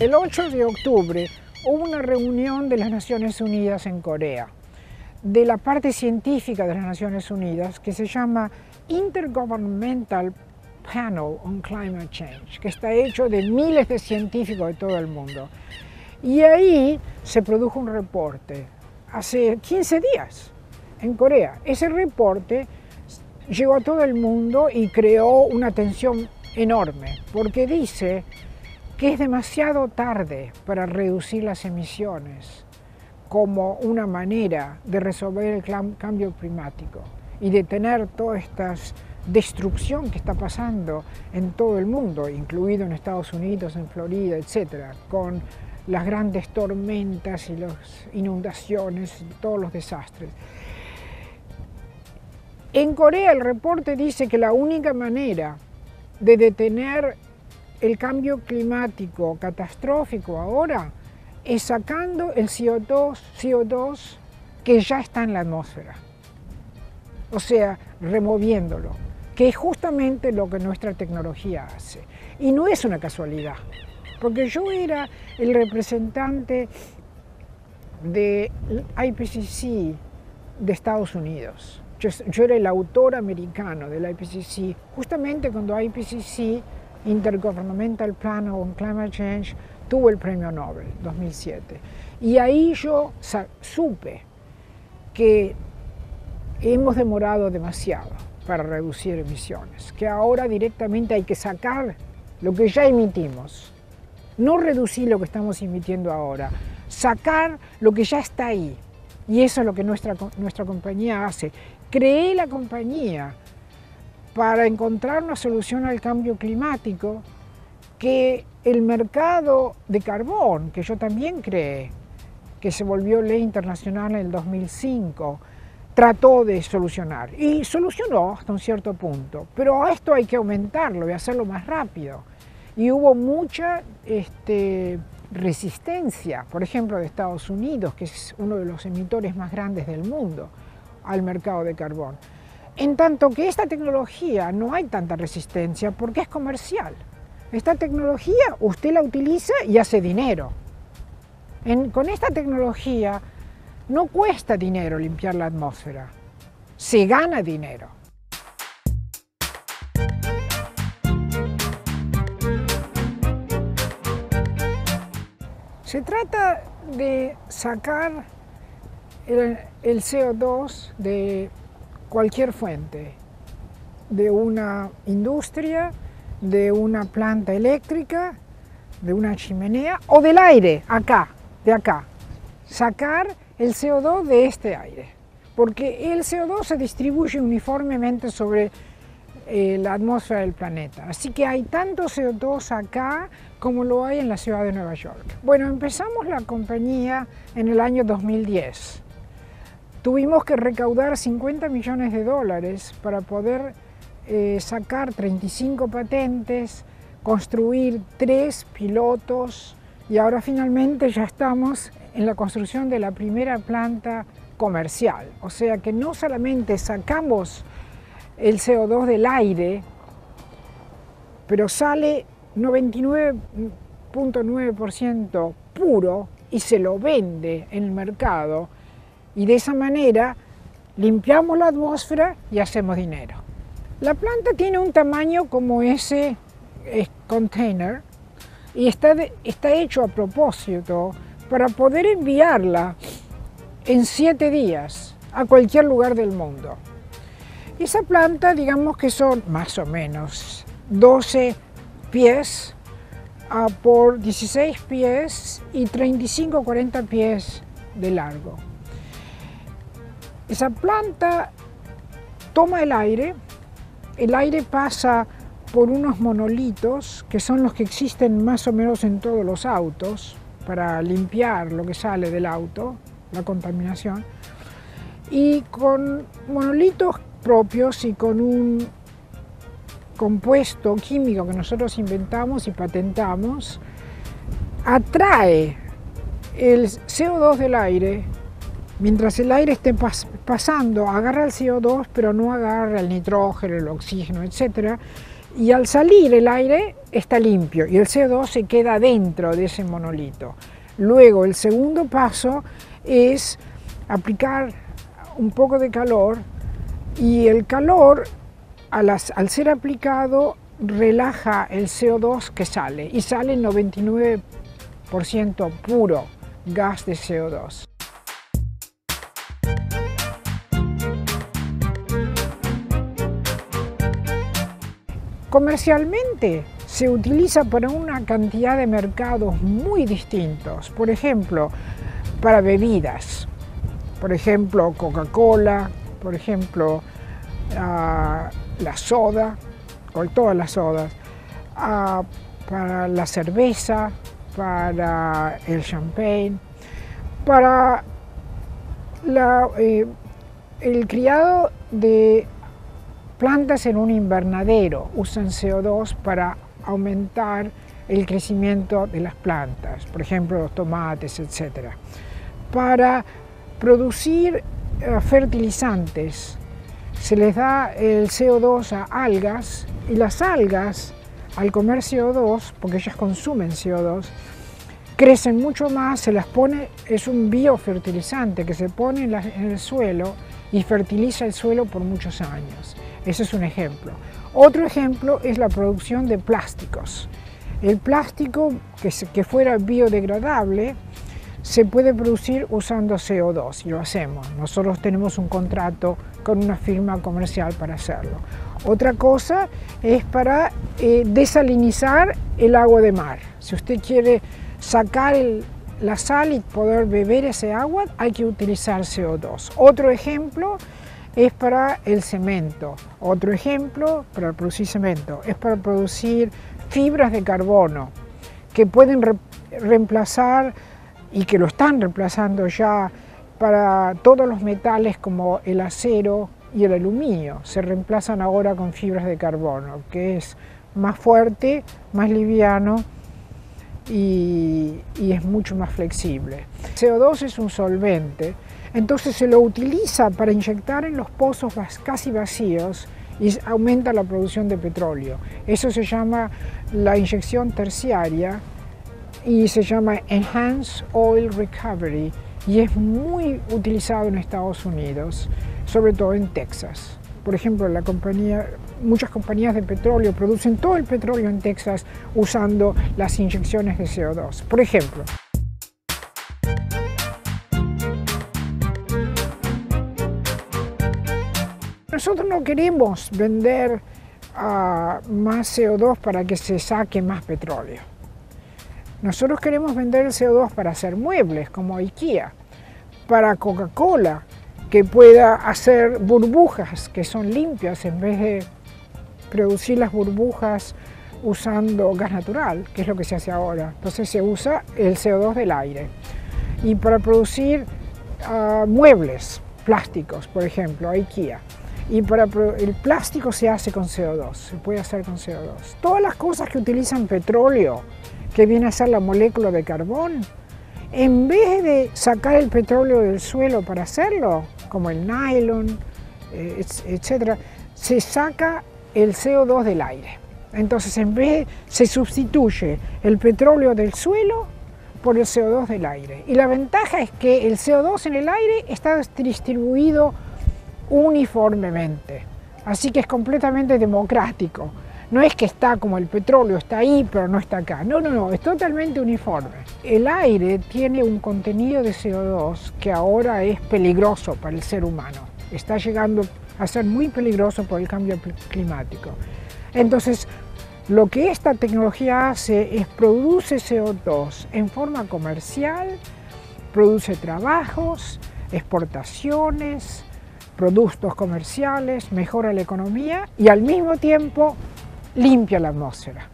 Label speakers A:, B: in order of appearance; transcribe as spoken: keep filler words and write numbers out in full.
A: El ocho de octubre hubo una reunión de las Naciones Unidas en Corea, de la parte científica de las Naciones Unidas, que se llama Intergovernmental Panel on Climate Change, que está hecho de miles de científicos de todo el mundo. Y ahí se produjo un reporte hace quince días en Corea. Ese reporte llegó a todo el mundo y creó una tensión enorme, porque dice que es demasiado tarde para reducir las emisiones como una manera de resolver el cambio climático y detener toda esta destrucción que está pasando en todo el mundo, incluido en Estados Unidos, en Florida, etcétera, con las grandes tormentas y las inundaciones y todos los desastres. En Corea el reporte dice que la única manera de detener el cambio climático catastrófico ahora es sacando el C O dos que ya está en la atmósfera, o sea, removiéndolo, que es justamente lo que nuestra tecnología hace. Y no es una casualidad, porque yo era el representante del I P C C de Estados Unidos. Yo, yo era el autor americano del I P C C, justamente cuando I P C C, Intergovernmental Panel on Climate Change, tuvo el premio Nobel dos mil siete. Y ahí yo supe que hemos demorado demasiado para reducir emisiones, que ahora directamente hay que sacar lo que ya emitimos, no reducir lo que estamos emitiendo ahora, sacar lo que ya está ahí. Y eso es lo que nuestra, nuestra compañía hace. Creé la compañía para encontrar una solución al cambio climático que el mercado de carbón, que yo también creé, que se volvió ley internacional en el dos mil cinco, trató de solucionar. Y solucionó hasta un cierto punto, pero a esto hay que aumentarlo y hacerlo más rápido. Y hubo mucha este, resistencia, por ejemplo, de Estados Unidos, que es uno de los emisores más grandes del mundo, al mercado de carbón. En tanto que esta tecnología no hay tanta resistencia porque es comercial. Esta tecnología usted la utiliza y hace dinero. En, con esta tecnología no cuesta dinero limpiar la atmósfera, se gana dinero. Se trata de sacar el, el C O dos de cualquier fuente, de una industria, de una planta eléctrica, de una chimenea o del aire, acá, de acá. Sacar el C O dos de este aire, porque el C O dos se distribuye uniformemente sobre eh, la atmósfera del planeta. Así que hay tanto C O dos acá como lo hay en la ciudad de Nueva York. Bueno, empezamos la compañía en el año dos mil diez. Tuvimos que recaudar cincuenta millones de dólares para poder eh, sacar treinta y cinco patentes, construir tres pilotos y ahora finalmente ya estamos en la construcción de la primera planta comercial. O sea que no solamente sacamos el C O dos del aire, pero sale noventa y nueve punto nueve por ciento puro y se lo vende en el mercado. Y de esa manera limpiamos la atmósfera y hacemos dinero. La planta tiene un tamaño como ese eh, container y está, de, está hecho a propósito para poder enviarla en siete días a cualquier lugar del mundo. Esa planta, digamos que son más o menos doce pies uh, por dieciséis pies y treinta y cinco a cuarenta pies de largo. Esa planta toma el aire, el aire pasa por unos monolitos que son los que existen más o menos en todos los autos para limpiar lo que sale del auto, la contaminación, y con monolitos propios y con un compuesto químico que nosotros inventamos y patentamos, atrae el C O dos del aire. Mientras el aire esté pas pasando, agarra el C O dos, pero no agarra el nitrógeno, el oxígeno, etcétera, Y al salir el aire está limpio y el C O dos se queda dentro de ese monolito. Luego el segundo paso es aplicar un poco de calor y el calor al, al ser aplicado relaja el C O dos que sale y sale noventa y nueve por ciento puro gas de C O dos. Comercialmente se utiliza para una cantidad de mercados muy distintos, por ejemplo, para bebidas, por ejemplo Coca-Cola, por ejemplo uh, la soda, o todas las sodas, uh, para la cerveza, para el champagne, para la, eh, el criado de plantas en un invernadero, usan C O dos para aumentar el crecimiento de las plantas, por ejemplo los tomates, etcétera. Para producir uh, fertilizantes se les da el C O dos a algas y las algas al comer C O dos, porque ellas consumen C O dos, crecen mucho más, se las pone, es un biofertilizante que se pone en, la, en el suelo y fertiliza el suelo por muchos años. Ese es un ejemplo. Otro ejemplo es la producción de plásticos. El plástico que, se, que fuera biodegradable se puede producir usando C O dos y lo hacemos. Nosotros tenemos un contrato con una firma comercial para hacerlo. Otra cosa es para eh, desalinizar el agua de mar. Si usted quiere sacar el, la sal y poder beber ese agua, hay que utilizar C O dos. Otro ejemplo es para el cemento. Otro ejemplo para producir cemento es para producir fibras de carbono que pueden re reemplazar y que lo están reemplazando ya para todos los metales como el acero y el aluminio. Se reemplazan ahora con fibras de carbono, que es más fuerte, más liviano y, y es mucho más flexible. C O dos es un solvente, entonces se lo utiliza para inyectar en los pozos casi vacíos y aumenta la producción de petróleo. Eso se llama la inyección terciaria y se llama Enhanced Oil Recovery y es muy utilizado en Estados Unidos, sobre todo en Texas. Por ejemplo, la compañía, muchas compañías de petróleo producen todo el petróleo en Texas usando las inyecciones de C O dos. Por ejemplo, nosotros no queremos vender uh, más C O dos para que se saque más petróleo. Nosotros queremos vender el C O dos para hacer muebles como IKEA, para Coca-Cola, que pueda hacer burbujas que son limpias en vez de producir las burbujas usando gas natural, que es lo que se hace ahora. Entonces se usa el C O dos del aire. Y para producir uh, muebles plásticos, por ejemplo, IKEA. Y para el plástico se hace con C O dos, se puede hacer con C O dos. Todas las cosas que utilizan petróleo, que viene a ser la molécula de carbón, en vez de sacar el petróleo del suelo para hacerlo, como el nylon, etcétera, se saca el C O dos del aire. Entonces, en vez se sustituye el petróleo del suelo por el C O dos del aire. Y la ventaja es que el C O dos en el aire está distribuido uniformemente, así que es completamente democrático. No es que está como el petróleo, está ahí pero no está acá. No, no, no, es totalmente uniforme. El aire tiene un contenido de C O dos que ahora es peligroso para el ser humano. Está llegando a ser muy peligroso por el cambio climático. Entonces, lo que esta tecnología hace es produce C O dos en forma comercial, produce trabajos, exportaciones, productos comerciales, mejora la economía y al mismo tiempo limpia la atmósfera.